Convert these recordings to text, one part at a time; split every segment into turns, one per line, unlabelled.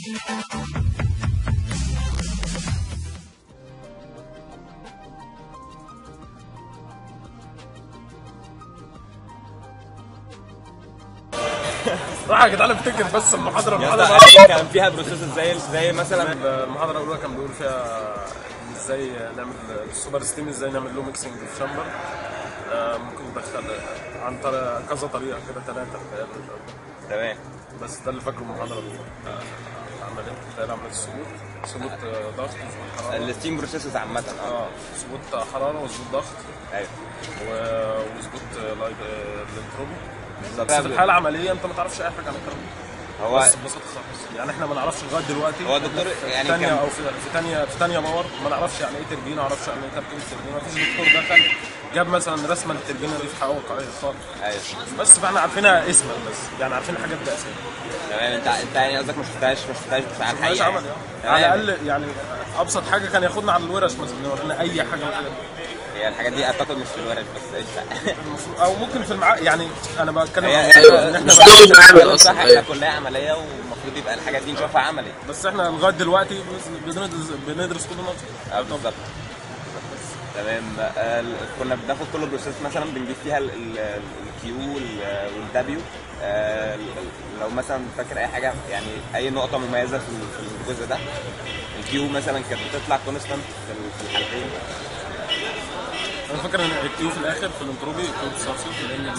راح يا جدعان افتكر بس المحاضره
كان فيها بروسيس زي مثلا
المحاضره الاولى كان بيقول فيها ازاي نعمل السوبر ستيم، ازاي نعمل له ميكسنج في شامبر. ممكن ندخل عن طريقه كذا طريقه كده، 3
تمام.
بس ده اللي فاكره المحاضره الاولى. عمليه السقوط، سقوط ضغط وسقوط حراره،
الستيم بروسيسز عامه.
سقوط حراره وسقوط ضغط.
ايوه.
وسقوط الانتروبي. بس في الحاله العمليه انت ما تعرفش اي حاجه عن الكلام ده.
هو
بس ببساطه خالص يعني احنا ما نعرفش لغايه دلوقتي.
هو الدكتور يعني
في ثانيه او في ثانيه باور ما نعرفش يعني ايه تربينه، ما نعرفش يعني ايه تركيب التربينه. ما فيش دكتور دخل جاب مثلا رسمه للتربينه دي في حقيقه واقعيه خالص.
ايوه.
بس فاحنا عارفينها اسما بس، يعني عارفين حاجات باساسيه.
تمام. انت يعني قصدك ما شفتهاش بس على الحقيقه
عمل على الاقل يعني ابسط حاجه كان ياخدنا على الورش مثلا، يورينا اي حاجه من الحاجات دي.
هي الحاجات دي اعتقد مش في الورش بس قشطه.
او ممكن في يعني انا بتكلم
ان احنا صح، احنا كليه عمليه والمفروض يبقى الحاجات دي نشوفها عملي،
بس احنا لغايه دلوقتي بندرس كل نظري.
بالظبط. تمام. كنا بناخد كل بروسيس مثلا بنجيب فيها الكيو والدبليو. لو مثلا فاكر اي حاجه يعني اي نقطه مميزه في الجزء ده. الكيو مثلا كانت بتطلع كونستانت في الحالتين.
انا فاكر ان الكيو في الاخر في الانتروبي كيو بتصفصف لان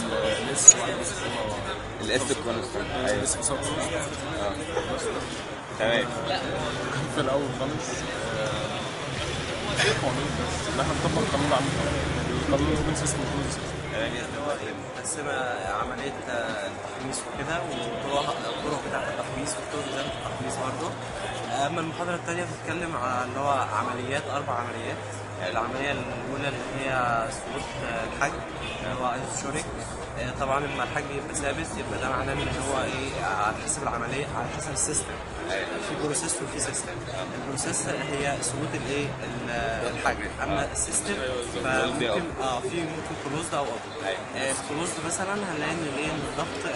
الاس كونستانت.
ايوه الاس بتصفصف.
تمام.
في الاول خالص قانون بس ان احنا نطبق القانون عن القانون الاوبن سيستم كله.
هو مقسمه عمليه التحميص وكده، والطرق بتاعه التحميص والطرق بتاعه التحميص برضه. اما المحاضره الثانيه بتتكلم على اللي هو عمليات 4 عمليات. العمليه الاولى اللي هي سقوط الحجم اللي هو ايزوشوريك. طبعا لما الحجم يبقى ثابت يبقى ده معناه ان هو ايه على حسب العمليه، على حسب السيستم. في بروسيس وفي سيستم. البروسيس هي سقوط الايه الحجم، اما السيستم فممكن في ممكن كلوزد او اوبن. الكلوزد مثلا هنلاقي ان الايه الضغط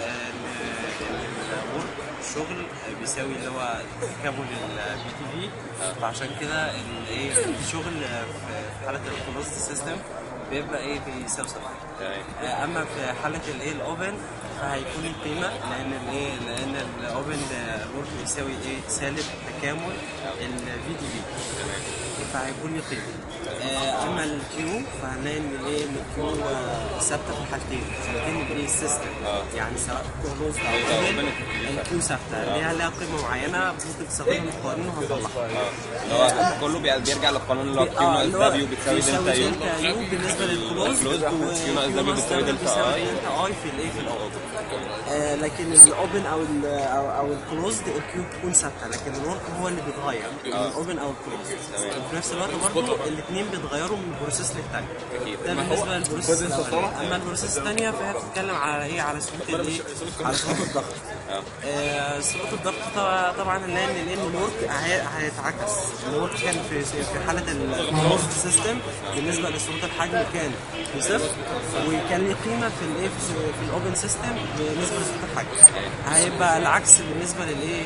الورك الشغل بيساوي اللي هو تكامل البي تي في. فعشان كده الايه الشغل في حاله الكلوزد سيستم بيبقى ايه بيساوي 7. اما في حاله الايه الاوبن فهيكون القيمه لان الاوبن الورك بيساوي ايه سالب تكامل الفي دي في، فهيكون له قيمه. اما الكيو فهنلاقي ان الايه الكيو ثابته في الحالتين، حالتين الايه السيستم. يعني سواء كلوز او اوبن الكيو ثابته ليها قيمه معينه ممكن تستخدمها من القوانين وهنطلعها.
اللي هو كله بيرجع للقانون اللي هو كيو ناقص دبليو بتساوي دلتا يو
بالنسبه للكلوز،
وكيو ناقص دبليو بتساوي دلتا اي
في الايه في الاوبن. لكن الاوبن او الكلوزد الكيو بتكون ثابته، لكن الورك هو اللي بيتغير الاوبن او الكلوزد. وفي نفس الوقت برضه الاثنين بيتغيروا من بروسيس للثاني. ده بالنسبه للبروسيس الاولاني. اما البروسيس الثانيه فهي بتتكلم على ايه على سقوط الايه على سقوط الضغط. سقوط الضغط طبعا لان الورك هيتعكس. الورك كان في حاله الكلوزد سيستم بالنسبه لسقوط الحجم كان بصفر، وكان له قيمه في الايه في الاوبن سيستم بالنسبه لسقوط الحجم. هيبقى العكس بالنسبه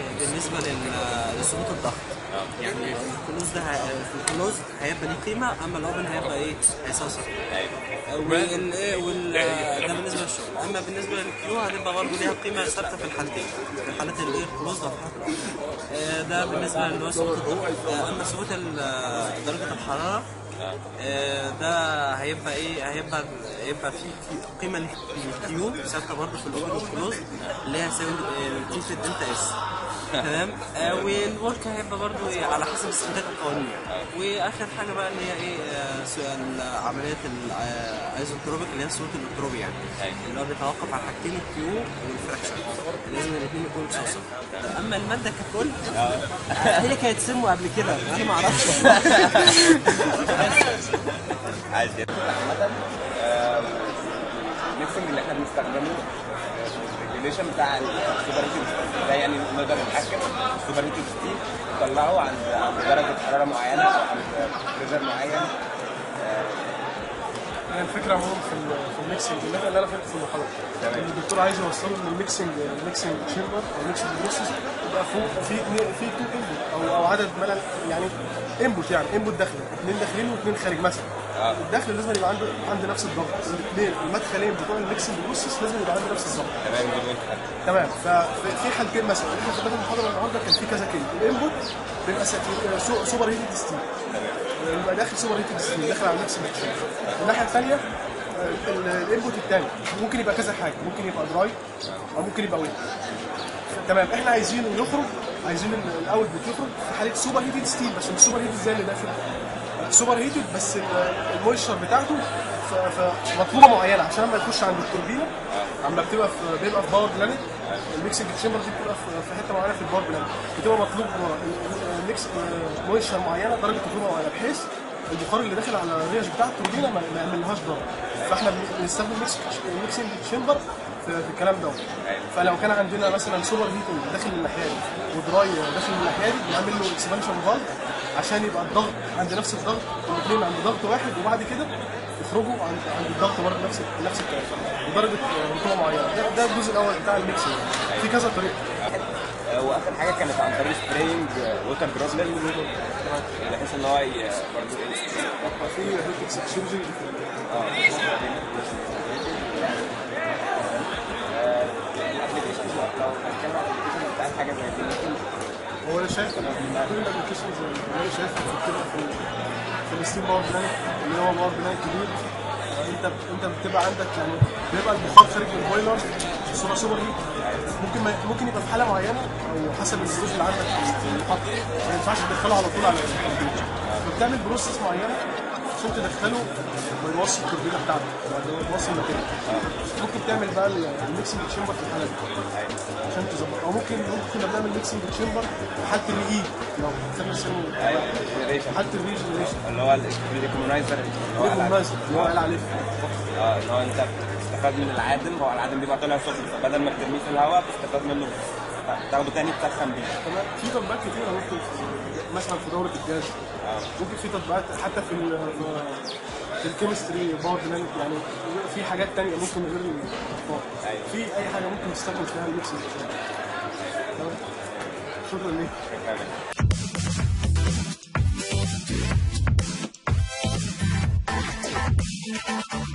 لسقوط الضغط. يعني الكلوز ده في الكلوز هيبقى ليه قيمه، اما الاوبن هيبقى ايه هيساوي صفر. ده بالنسبه للشغل. اما بالنسبه للكيو هتبقى برضه ليها قيمه ثابته في الحالتين، في حاله الايه الكلوز وفي حاله الاوبن. ده بالنسبه اللي هو سقوط الضغط. اما سقوط درجه الحراره ده هيبقى ايه هيبقى في قيمه للكيو ثابته برضه في الاوبن والكلوز اللي هي تساوي تي في الدلتا اس. تمام. والورك هيبقى برضه على حسب استخدام القوانين. واخر حاجه بقى اللي هي ايه عمليه الايزوتروبيك اللي هي الصوت الالكتروبي، يعني اللي هو بيتوقف على حاجتين الكيو والفراكشن، لازم الاثنين يكونوا بصوصه. اما الماده ككل هي كانت سمو قبل كده انا ما اعرفش.
عايز عامه الميكسنج اللي احنا بنستخدمه الريليشن بتاع السوبرهيتنج ده، يعني نقدر نتحكم في السوبرهيتنج ستيم نطلعه عند درجه حراره معينه او عند بريشر معين.
هي الفكره عموما في الميكسنج اللي انا فهمته في المحاضره.
تمام.
الدكتور عايز يوصله ان الميكسنج تشامبر او الميكسنج بروسيس يبقى فوق في تو انبوت او عدد يعني انبوت، يعني انبوت داخلي، اثنين داخلين واثنين خارج مثلا. الداخل لازم يبقى عنده نفس الضغط، الاثنين المدخلين بتوع الميكسنج بروسيس لازم يبقى عنده نفس الضغط.
تمام دي نقطه.
تمام. ففي حالتين مثلا احنا في المحاضره النهارده كان في كذا كلمه. الانبوت بيبقى سوبر هيتد ستيم، يبقى داخل سوبر هيتد ستيم داخل على الميكسنج. الناحيه الثانيه الانبوت الثاني ممكن يبقى كذا حاجه، ممكن يبقى دراي او ممكن يبقى ويت. تمام. احنا عايزينه يخرج، عايزين الاول بتخرج في حاله سوبر هيتد ستيم، بس السوبر هيتد زي اللي داخل سوبر هيتد، بس المويشر بتاعته مطلوبه معينه عشان لما يخش عند التوربينه عم بيبقى في باور بلانت. الميكسنج تشامبر دي بتبقى في حته معينه في الباور بلانت، بتبقى مطلوب ميكس مويشر معينه، درجه رطوبه معينه، بحيث البخار اللي داخل على الريش بتاع التوربينه ما يعملهاش ضرر. فاحنا بنستخدم ميكسنج تشامبر في الكلام ده. فلو كان عندنا مثلا سوبر هيتنج داخل الناحيه دي ودراي داخل الناحيه دي، بنعمل له اكسبانشن فالف عشان يبقى الضغط عند نفس الضغط، الاثنين عند ضغط واحد، وبعد كده يخرجوا عند الضغط برضه نفس الكلام بدرجه رطوبه معينه. ده الجزء الاول بتاع الميكسنج. في كذا طريقه.
واخر حاجه كانت عن طريق سبراينج ووتر دروبلت، بحيث ان هو برضه
في هيت اكسشينج.
الابلكيشنز لو هنتكلم عن الابلكيشنز بتاعت حاجه زي دي،
هو انا شايف كل الابلكيشنز اللي انا شايفها في الستيم باور بلانت اللي هو باور بلانت كبير. انت بتبقى عندك يعني بيبقى البخار خارج من البويلر بصوره سوبر هيت. ممكن يبقى في حاله معينه او حسب الظروف اللي عندك في المحطه ما ينفعش تدخله على طول على الكمبيوتر، فبتعمل بروسيس معينه عشان تدخله ويوصل التوربينه بتاعته ويوصل المكان. ممكن تعمل بقى الميكسنج تشامبر في الحاله دي عشان تظبط، او ممكن كنا بنعمل ميكسنج تشامبر في حاله الري لو خدنا حاله الريجنريشن
اللي هو الريكومنايزر
اللي هو قال عليه.
اللي هو انت بتستفاد من العادم، هو العادم بيبقى طالع سخن، فبدل ما ترميه في الهواء بتستفاد منه تاخده تاني تسخن بيه.
تمام. في تطبيقات كتيره ممكن مثلا في دوره الجاز، ممكن في تطبيقات حتى في الكيمستري باور بلانت، يعني في حاجات تانية ممكن غير البخار. في اي حاجه ممكن تستخدم فيها الميكسنج. تمام. شكرا ليك.